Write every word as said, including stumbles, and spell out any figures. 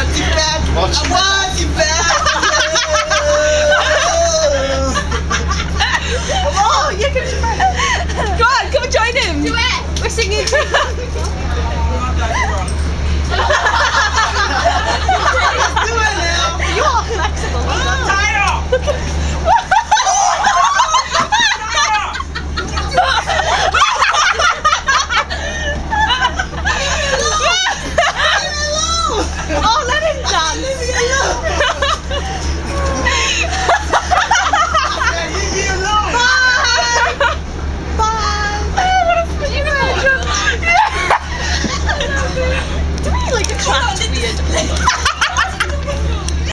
want you back. Watch. I want you back. Oh, yeah, come on. Go on, come and join him. Do it. We're singing.